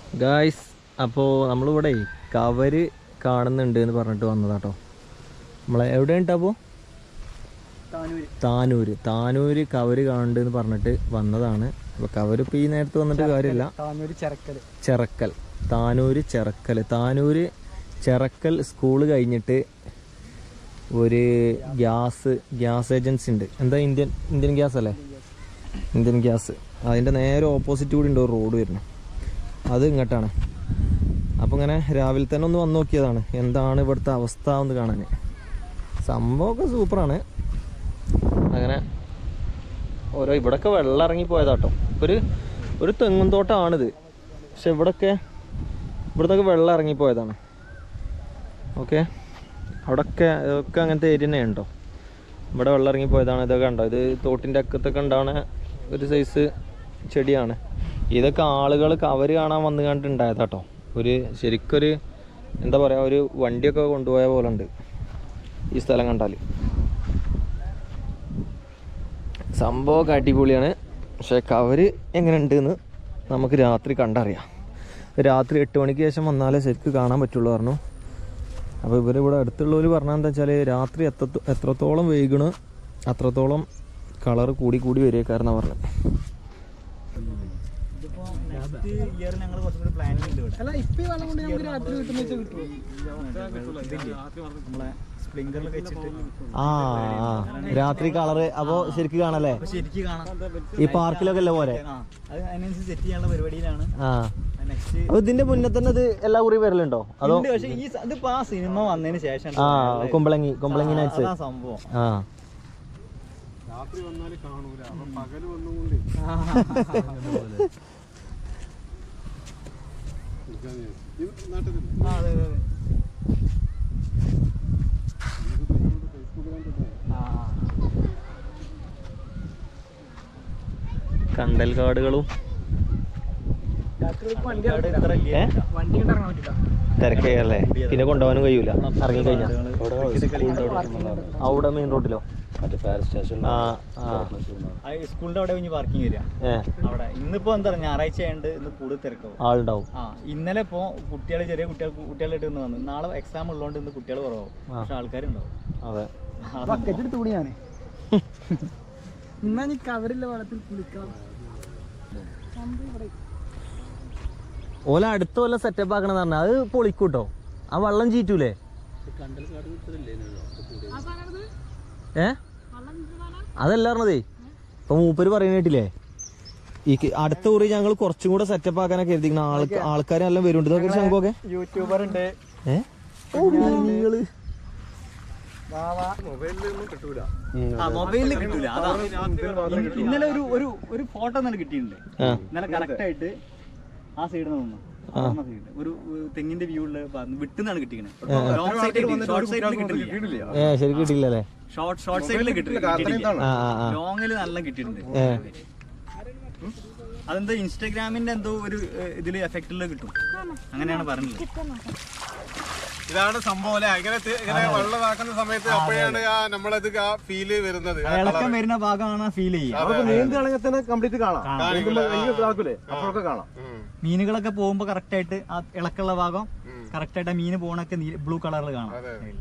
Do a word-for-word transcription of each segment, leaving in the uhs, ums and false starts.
Guys, അപ്പോൾ നമ്മളിവിടെ cover കാണുന്നുണ്ട് എന്ന് പറഞ്ഞിട്ട് വന്നതാട്ടോ. നമ്മളെ എവിടെയുണ്ട്? അപ്പോൾ താനൂര് താനൂര് കവര് കാണുന്നുണ്ട് എന്ന് പറഞ്ഞിട്ട് വന്നതാണ്. അപ്പോൾ കവര് ഇപ്പോൾ ഈ നേരത്ത് വന്നിട്ട് കാര്യമില്ല. ചിറക്കൽ താനൂര് ചിറക്കൽ താനൂര് ചിറക്കൽ സ്കൂള് കഴിഞ്ഞിട്ട് ഒരു ഗ്യാസ് ഗ്യാസ് ഏജൻസി ഉണ്ട്. എന്താ ഇന്ത്യൻ ഇന്ത്യൻ ഗ്യാസ് അല്ലേ? Indian gas. അതിൻ്റെ നേരെ ഓപ്പോസിറ്റ് കൂടി ഉണ്ട് ഒരു റോഡ് വരുന്നത്. അത് ഇങ്ങോട്ടാണ്. അപ്പോൾ ഇങ്ങനെ രാവിലെ തന്നെ ഒന്ന് വന്ന് നോക്കിയതാണ് എന്താണ് ഇവിടുത്തെ അവസ്ഥ എന്ന് കാണാൻ. സംഭവമൊക്കെ സൂപ്പറാണ്. അങ്ങനെ ഓരോ ഇവിടെയൊക്കെ വെള്ളം ഇറങ്ങിപ്പോയതാട്ടോ. ഒരു ഒരു തെങ്ങും തോട്ടമാണിത്. പക്ഷെ ഇവിടെയൊക്കെ ഇവിടുന്നൊക്കെ വെള്ളം ഇറങ്ങിപ്പോയതാണ്. ഓക്കെ, അവിടെയൊക്കെ ഇതൊക്കെ അങ്ങനത്തെ ഏരിയ തന്നെ ഉണ്ടോ? ഇവിടെ വെള്ളം ഇറങ്ങിപ്പോയതാണ്. ഇതൊക്കെ ഉണ്ടോ? ഇത് തോട്ടിൻ്റെ അക്കത്തൊക്കെ ഉണ്ടാവുന്ന ഒരു സൈസ് ചെടിയാണ്. ഇതൊക്കെ ആളുകൾ കവര് കാണാൻ വന്നു കണ്ടിട്ടുണ്ടായതാട്ടോ. ഒരു ശരിക്കൊരു എന്താ പറയുക, ഒരു വണ്ടിയൊക്കെ കൊണ്ടുപോയ പോലെ ഉണ്ട് ഈ സ്ഥലം കണ്ടാൽ. സംഭവമൊക്കെ അടിപൊളിയാണ്. പക്ഷേ കവര് എങ്ങനെ ഉണ്ടെന്ന് നമുക്ക് രാത്രി കണ്ടറിയാം. രാത്രി എട്ട് മണിക്ക് ശേഷം വന്നാലേ ശരിക്കും കാണാൻ പറ്റുള്ളൂ പറഞ്ഞു. അപ്പോൾ ഇവരിവിടെ അടുത്തുള്ളവർ പറഞ്ഞാൽ എന്താ വെച്ചാൽ രാത്രി എത്ര എത്രത്തോളം വൈകണ് അത്രത്തോളം കളർ കൂടി കൂടി വരിക കാരണം പറഞ്ഞത്. ആ രാത്രി കളറ് അപ്പൊ ശരിക്ക് കാണല്ലേ? ഈ പാർക്കിലൊക്കെ അല്ലേ പോലെ. ആ അപ്പൊ ഇതിന്റെ മുന്നേ തന്നെ ഇത് എല്ലാ കുറി വരലുണ്ടോ? അതോ സിനിമ വന്നതിന് ശേഷം ആ കുമ്പളങ്ങി കുമ്പളങ്ങി നൈറ്റ്സ് സംഭവം. ആ കണ്ടൽ കാടുകളും തിരക്കല്ലേ, പിന്നെ കൊണ്ടുപോകാനും കഴിയൂല ഇറങ്ങി കഴിഞ്ഞാൽ. അവിടെ മെയിൻ റോഡിലോ സ്കൂളിന്റെ അവിടെ പാർക്കിംഗ് വരിക അവിടെ. ഇന്നിപ്പോ എന്താ ഞായറാഴ്ച ആയതുകൊണ്ട് ഇന്ന് കൂടുതൽ തിരക്കാവും, ആളുണ്ടാവും. ആ ഇന്നലെ ഇപ്പൊ കുട്ടികൾ ചെറിയ കുട്ടികൾ കുട്ടികളായിട്ട് ഇന്ന് വന്നു. നാളെ എക്സാം ഉള്ളതുകൊണ്ട് ഇന്ന് കുട്ടികൾ കുറവാകും, പക്ഷെ ആൾക്കാരുണ്ടാവും. അതെ, ബക്കറ്റ് തുണിയാണ് ഇന്നാ കവറില്ല വെള്ളത്തിൽ കുളിക്കാം. ഓല അടുത്ത വല്ല സെറ്റപ്പ് ആക്കണെന്ന് പറഞ്ഞാൽ അത് പൊളിക്കൂട്ടോ. ആ വെള്ളം ചീറ്റൂലേ? ഏ അതല്ല പറഞ്ഞതേ. ഇപ്പൊ മൂപ്പര് പറയുന്ന കേട്ടില്ലേ, ഈ അടുത്ത കുറി ഞങ്ങൾ കുറച്ചും കൂടെ സെറ്റപ്പ് ആക്കാനൊക്കെ കരുതിക്കണം. ആൾക്ക് ആൾക്കാർ എല്ലാം വരുന്നുണ്ട്. ഇതൊക്കെ ശംഖൊക്കെ യൂട്യൂബർ ഉണ്ട്. ഏഹ് നിങ്ങള് മൊബൈലിൽ കിട്ടൂല. ഇന്നലെ ഒരു ഒരു ഒരു ഫോട്ടോ തന്നെ കിട്ടിയിട്ടുണ്ട്. ഇന്നലെ കറക്റ്റ് ആയിട്ട് ആ സൈഡിൽ നിന്ന് ഒരു തെങ്ങിന്റെ വ്യൂ ഉള്ള വിട്ടുന്നാണ് കിട്ടിയത്. ശരി കിട്ടിയില്ലേ? ഷോർട്ട് ഷോർട്ട് സൈഡിൽ കിട്ടില്ല, ലോങ്ങില് നല്ല കിട്ടിയിട്ടുണ്ട്. അതെന്തോ ഇൻസ്റ്റാഗ്രാമിന്റെ എന്തോ ഒരു ഇതില് എഫക്റ്റില് കിട്ടും, അങ്ങനെയാണ് പറഞ്ഞത്. ഇതാണ് സംഭവം അല്ലെ? ഇങ്ങനെ ഇങ്ങനെ വെള്ളമാക്കുന്ന സമയത്ത് അപ്പോഴാണ് നമ്മളത് ആ ഫീല് വരുന്നത്. ഇളക്കം വരുന്ന ഭാഗമാണ് ഫീൽ ചെയ്യുക. കംപ്ലീറ്റ് കാണാം. അപ്പോഴൊക്കെ കാണാം. മീനുകളൊക്കെ പോകുമ്പോ കറക്റ്റ് ആയിട്ട് ആ ഇളക്കുള്ള ഭാഗം കറക്റ്റ് ആയിട്ട് മീന് പോണൊക്കെ ബ്ലൂ കളറിൽ കാണാം.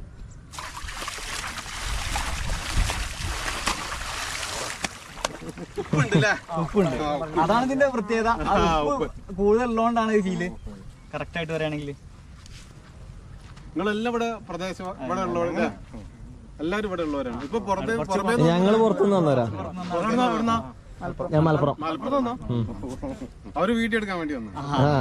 ഉപ്പുണ്ട്, അതാണ് ഇതിന്റെ പ്രത്യേകത. കൂടുതൽ ഉള്ളതുകൊണ്ടാണ് ഈ ഫീല് കറക്റ്റ് ആയിട്ട് വരികയാണെങ്കിൽ. നിങ്ങളെല്ലാം ഇവിടെ പ്രദേശം ഇവിടെ ഉള്ളവരല്ലേ? എല്ലാരും ഇവിടെ ഉള്ളവരാണ്. ഇപ്പൊ പുറത്ത് ഞങ്ങള് പുറത്തുനിന്ന് വന്നവരാ. ഞാൻ മലപ്പുറം. മലപ്പുറം അവര് വീഡിയോ എടുക്കാൻ വേണ്ടി വന്നു.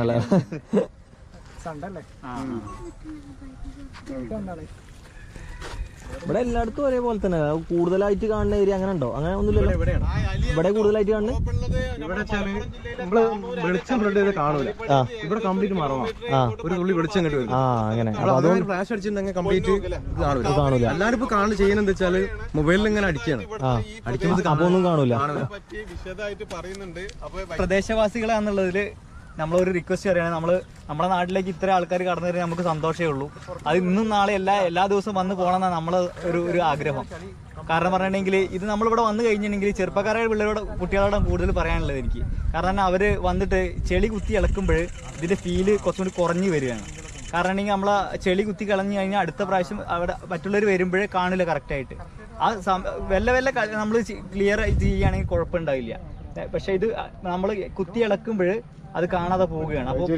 ഇവിടെ എല്ലായിടത്തും ഒരേപോലെ തന്നെ കൂടുതലായിട്ട് കാണുന്ന ഏരിയ അങ്ങനെ ഉണ്ടോ? അങ്ങനെ ഒന്നുമില്ലല്ലോ. ഇവിടെ കൂടുതലായിട്ട് കാണുന്നത് ഇവിടെ നമ്മള് വെളിച്ചം ബ്ലഡ് ചെയ്ത് കാണൂല. ഇവിടെ കംപ്ലീറ്റ് മറവാണ്. ഒരു തുള്ളി വെളിച്ചം കിട്ടും. ആ അങ്ങനെ അതുകൊണ്ട് ഫ്ലാഷ് അടിച്ചിട്ടുണ്ടെങ്കിൽ കംപ്ലീറ്റ് കാണൂല. കാണൂല. എല്ലാരും ഇപ്പൊ കാണുന്നത് ചെയ്യുന്നത് എന്താ വെച്ചാല് മൊബൈലിൽ ഇങ്ങനെ അടിക്കാണ്. അടിക്കുന്നത് അപ്പൊ ഒന്നും കാണൂല. വിശദമായിട്ട് പറയുന്നുണ്ട്. പ്രദേശവാസികളാന്നുള്ളതില് നമ്മളൊരു റിക്വസ്റ്റ് പറയുകയാണ്, നമ്മൾ നമ്മുടെ നാട്ടിലേക്ക് ഇത്ര ആൾക്കാർ കടന്നു വരുന്നത് നമുക്ക് സന്തോഷമേ ഉള്ളൂ. അത് ഇന്നും നാളെ എല്ലാ എല്ലാ ദിവസവും വന്ന് പോകണമെന്നാണ് നമ്മളെ ഒരു ഒരു ആഗ്രഹം. കാരണം പറഞ്ഞിട്ടുണ്ടെങ്കിൽ ഇത് നമ്മളിവിടെ വന്നു കഴിഞ്ഞിട്ടുണ്ടെങ്കിൽ ചെറുപ്പക്കാരായ പിള്ളേരോട് കുട്ടികളോട് കൂടുതൽ പറയാനുള്ളത് എനിക്ക്. കാരണം അവർ വന്നിട്ട് ചെളി കുത്തി ഇളക്കുമ്പോൾ ഇതിൻ്റെ ഫീല് കുറച്ചും കൂടി കുറഞ്ഞു വരികയാണ്. കാരണം ഉണ്ടെങ്കിൽ നമ്മളെ ചെളി കുത്തി കളഞ്ഞു കഴിഞ്ഞാൽ അടുത്ത പ്രാവശ്യം അവിടെ മറ്റുള്ളവർ വരുമ്പോഴേ കാണില്ല കറക്റ്റായിട്ട്. ആ വെല്ല വെല്ല നമ്മൾ ക്ലിയർ ചെയ്യുകയാണെങ്കിൽ കുഴപ്പമുണ്ടാവില്ല. പക്ഷെ ഇത് നമ്മൾ കുത്തി ഇളക്കുമ്പോൾ അത് കാണാതെ പോവുകയാണ്. അപ്പോൾ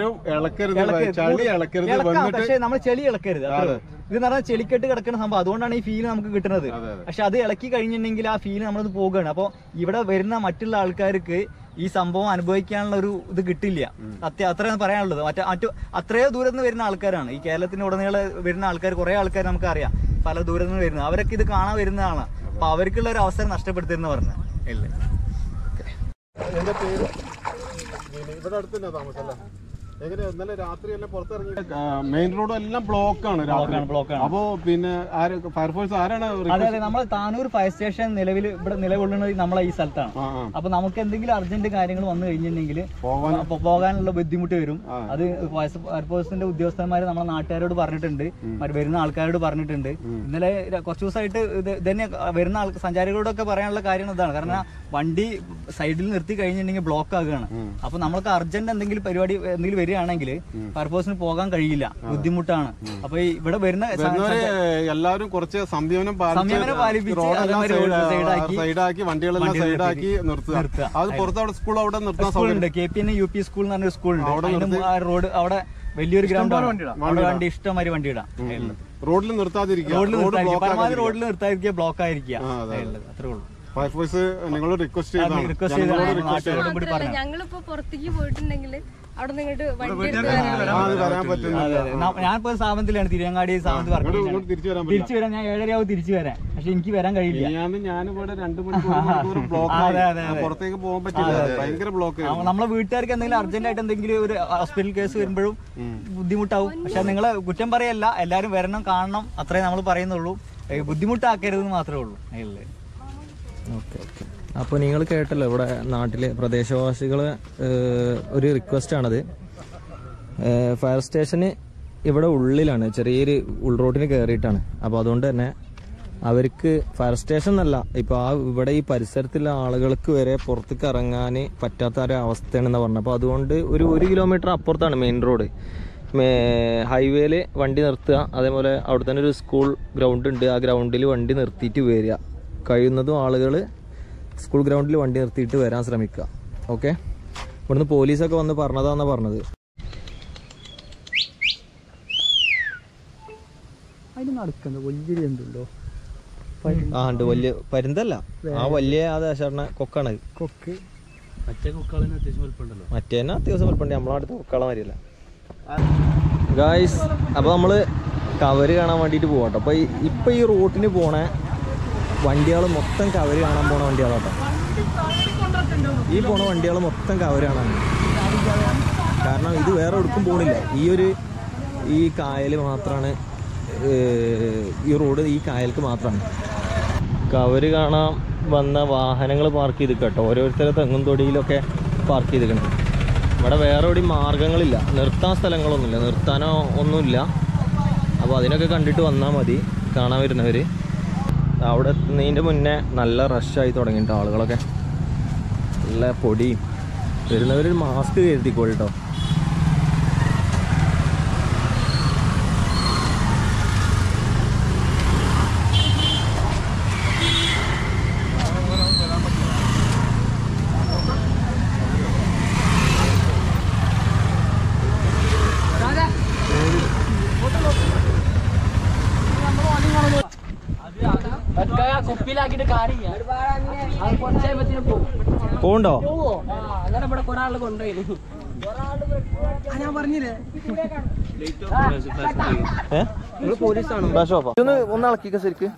പക്ഷെ നമ്മൾ ചെളി ഇളക്കരുത്. ഇത് എന്ന് പറഞ്ഞാൽ ചെളിക്കെട്ട് കിടക്കുന്ന സംഭവം, അതുകൊണ്ടാണ് ഈ ഫീൽ നമുക്ക് കിട്ടുന്നത്. പക്ഷെ അത് ഇളക്കി കഴിഞ്ഞിട്ടുണ്ടെങ്കിൽ ആ ഫീൽ നമ്മളത് പോവുകയാണ്. അപ്പോൾ ഇവിടെ വരുന്ന മറ്റുള്ള ആൾക്കാർക്ക് ഈ സംഭവം അനുഭവിക്കാനുള്ള ഒരു ഇത് കിട്ടില്ല. അത്യ അത്രയാണ് പറയാനുള്ളത്. മറ്റേ മറ്റു അത്രയോ ദൂരത്ത് നിന്ന് വരുന്ന ആൾക്കാരാണ് ഈ കേരളത്തിന് ഉടനീളം വരുന്ന ആൾക്കാർ. കുറെ ആൾക്കാർ നമുക്കറിയാം പല ദൂരത്ത് നിന്ന് വരുന്നത്. അവരൊക്കെ ഇത് കാണാൻ വരുന്നതാണ്. അപ്പൊ അവർക്കുള്ള ഒരു അവസരം നഷ്ടപ്പെടുത്തരുന്ന് പറഞ്ഞു. അല്ലേ? എന്റെ പേര് ഇവിടെ അടുത്ത് തന്നെ താമസമല്ലേ? എങ്ങനെ ഇന്നലെ രാത്രി എല്ലാം പുറത്തിറങ്ങി മെയിൻ റോഡ് എല്ലാം ബ്ലോക്കാണ്. അപ്പോ പിന്നെ ഫയർഫോഴ്സ് ആരാണ്? അതെ അതെ, നമ്മൾ താനൂർ ഫയർ സ്റ്റേഷൻ നിലവിൽ ഇവിടെ നിലകൊള്ളുന്നത് നമ്മളെ ഈ സ്ഥലത്താണ്. അപ്പൊ നമുക്ക് എന്തെങ്കിലും അർജന്റ് കാര്യങ്ങൾ വന്നു കഴിഞ്ഞിട്ടുണ്ടെങ്കിൽ പോകാനുള്ള ബുദ്ധിമുട്ട് വരും. അത് ഫയർഫോഴ്സിന്റെ ഉദ്യോഗസ്ഥന്മാർ നമ്മളെ നാട്ടുകാരോട് പറഞ്ഞിട്ടുണ്ട്, വരുന്ന ആൾക്കാരോട് പറഞ്ഞിട്ടുണ്ട്. ഇന്നലെ കുറച്ച് ദിവസമായിട്ട് ഇത് തന്നെ വരുന്ന ആൾ സഞ്ചാരികളോടൊക്കെ പറയാനുള്ള കാര്യം ഇതാണ്. കാരണം വണ്ടി സൈഡിൽ നിർത്തി കഴിഞ്ഞിട്ടുണ്ടെങ്കിൽ ബ്ലോക്ക് ആകുകയാണ്. അപ്പൊ നമ്മൾക്ക് അർജന്റ് എന്തെങ്കിലും പരിപാടി എന്തെങ്കിലും വരികയാണെങ്കിൽ ഫയർഫോഴ്സിന് പോകാൻ കഴിയില്ല, ബുദ്ധിമുട്ടാണ്. അപ്പൊ ഇവിടെ വരുന്ന എല്ലാവരും കുറച്ച് സംയമനം സൈഡാക്കി വണ്ടികളെല്ലാം സൈഡാക്കി നിർത്തുക. അത് പുറത്ത് അവിടെ സ്കൂൾ അവിടെ നിർത്താൻ സ്കൂളുണ്ട്. K P N U P school എന്ന് പറഞ്ഞ സ്കൂളുണ്ട്. റോഡ് അവിടെ വലിയൊരു ഗ്രൗണ്ടാണ്. അവിടെ വണ്ടി ഇഷ്ടംമാതിരി വണ്ടി ഇടാം. റോഡിൽ നിർത്താതിരിക്കുക, പരമാവധി റോഡിൽ നിർത്താതിരിക്കുക, ബ്ലോക്ക് ആയിരിക്കുക. അത്രേ ഉള്ളൂ. ഫയർഫോഴ്സ് നിങ്ങൾ റിക്വസ്റ്റ് ചെയ്താണ്. ഞങ്ങളിപ്പോ പുറത്തേക്ക് പോയിട്ടുണ്ടെങ്കിൽ അവിടെ നിങ്ങോട്ട് ഞാനിപ്പോ സ്ഥാപനത്തിലാണ്, തിരുവങ്ങാടി സ്ഥാപനത്തിൽ വർക്ക്. തിരിച്ചു വരാൻ ഞാൻ ഏഴരയാവും തിരിച്ചു വരാൻ. പക്ഷെ എനിക്ക് വരാൻ കഴിയില്ല. ഞാനിവിടെ രണ്ടു മണിക്കൂർ പുറത്തേക്ക് പോകാൻ പറ്റില്ല, ഭയങ്കര ബ്ലോക്ക്. നമ്മളെ വീട്ടുകാർക്ക് എന്തെങ്കിലും അർജന്റ് ആയിട്ട് എന്തെങ്കിലും ഒരു ഹോസ്പിറ്റൽ കേസ് വരുമ്പോഴും ബുദ്ധിമുട്ടാവും. പക്ഷെ നിങ്ങളെ കുറ്റം പറയല്ല, എല്ലാവരും വരണം, കാണണം, അത്രേ നമ്മൾ പറയുന്നുള്ളൂ. ബുദ്ധിമുട്ടാക്കരുതെന്ന് മാത്രമേ ഉള്ളൂ. Okay okay. അപ്പോൾ നിങ്ങൾ കേട്ടല്ലോ ഇവിടെ നാട്ടിലെ പ്രദേശവാസികൾ ഒരു റിക്വസ്റ്റാണത്. ഫയർ സ്റ്റേഷന് ഇവിടെ ഉള്ളിലാണ്, ചെറിയൊരു ഉൾറോട്ടിന് കയറിയിട്ടാണ്. അപ്പോൾ അതുകൊണ്ട് തന്നെ അവർക്ക് ഫയർ സ്റ്റേഷൻ എന്നല്ല, ഇപ്പോൾ ആ ഇവിടെ ഈ പരിസരത്തുള്ള ആളുകൾക്ക് വരെ പുറത്തേക്ക് ഇറങ്ങാൻ പറ്റാത്ത ഒരു അവസ്ഥയാണെന്ന് പറഞ്ഞു. അപ്പോൾ അതുകൊണ്ട് ഒരു ഒരു കിലോമീറ്റർ അപ്പുറത്താണ് മെയിൻ റോഡ്. ഹൈവേയിൽ വണ്ടി നിർത്തുക, അതേപോലെ അവിടെ തന്നെ ഒരു സ്കൂൾ ഗ്രൗണ്ട് ഉണ്ട്, ആ ഗ്രൗണ്ടിൽ വണ്ടി നിർത്തിയിട്ട് വരിക. കഴിയുന്നതും ആളുകൾ സ്കൂൾ ഗ്രൗണ്ടിൽ വണ്ടി നിർത്തിയിട്ട് വരാൻ ശ്രമിക്കുക. ഓക്കെ, ഇവിടുന്ന് പോലീസൊക്കെ വന്ന് പറഞ്ഞതാന്നാണ് പറഞ്ഞത്. ആ ഉണ്ട്, വലിയ പരുന്തല്ല, ആ വലിയ ആ ദേശാടന കൊക്കാണ്. കൊക്ക് മറ്റേ കൊക്കാളിന് അത്യാവശ്യം വലുപ്പമുണ്ടല്ലോ. മറ്റേ അത്യാവശ്യം വലുപ്പമുണ്ട്, നമ്മളെ അടുത്ത് കൊക്കാളെ മാതിരിയല്ല. ഗായ്സ്, അപ്പോൾ നമ്മൾ കവര് കാണാൻ വേണ്ടിയിട്ട് പോകട്ടോ. അപ്പോൾ ഇപ്പം ഈ റൂട്ടിന് പോണ വണ്ടികൾ മൊത്തം കവര് കാണാൻ പോണ വണ്ടികളാട്ടോ. ഈ പോണ വണ്ടികൾ മൊത്തം കവര് കാണാൻ, കാരണം ഇത് വേറെ എവിടേക്കും പോണില്ല. ഈ ഒരു ഈ കായൽ മാത്രമാണ്, ഈ റോഡ് ഈ കായൽക്ക് മാത്രമാണ്. കവര് കാണാൻ വന്ന വാഹനങ്ങൾ പാർക്ക് ചെയ്ത് കേട്ടോ, ഓരോരുത്തരെ തെങ്ങും തൊടിയിലൊക്കെ പാർക്ക് ചെയ്തിരിക്കണം. ഇവിടെ വേറെ എവിടെയും മാർഗങ്ങളില്ല, നിർത്താൻ സ്ഥലങ്ങളൊന്നുമില്ല, നിർത്താനോ ഒന്നുമില്ല. അപ്പോൾ അതിനൊക്കെ കണ്ടിട്ട് വന്നാൽ മതി കാണാൻ വരുന്നവർ. അവിടെ എത്തുന്നതിൻ്റെ മുന്നേ നല്ല റഷായി തുടങ്ങിയിട്ട് ആളുകളൊക്കെ, നല്ല പൊടിയും. വരുന്നവർ മാസ്ക് കരുതിക്കോളിട്ടോ. പോണ്ടോ? ഒന്ന് ഇളക്കിക്ക ശരിക്ക്.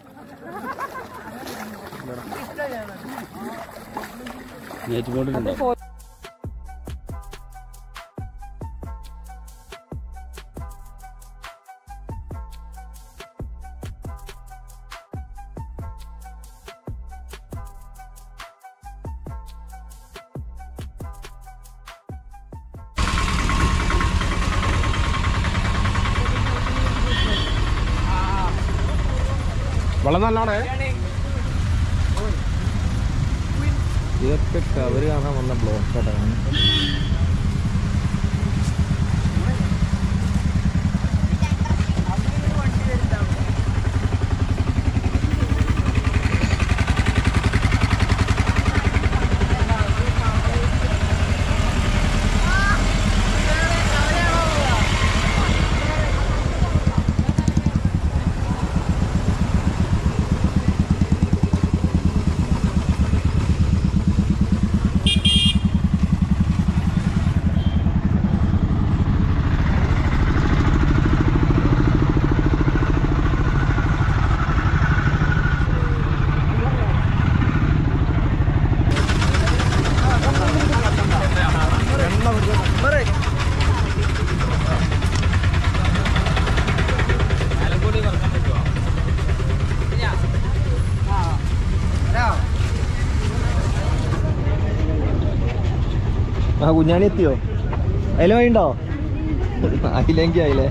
വെള്ളം നല്ലോണേ. ഇതൊക്കെ കവര് കാണാൻ വന്ന ബ്ലോക്ക് ആയിട്ടാണ്. ആ കുഞ്ഞാണി എത്തിയോ? അതിലെ വഴിയുണ്ടോ? അതിലെങ്കിൽ അതിലെ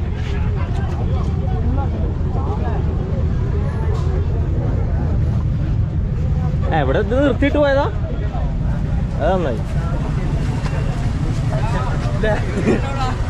എവിടെ ഇത് നിർത്തിയിട്ട് പോയതാ? അത് നന്നായി.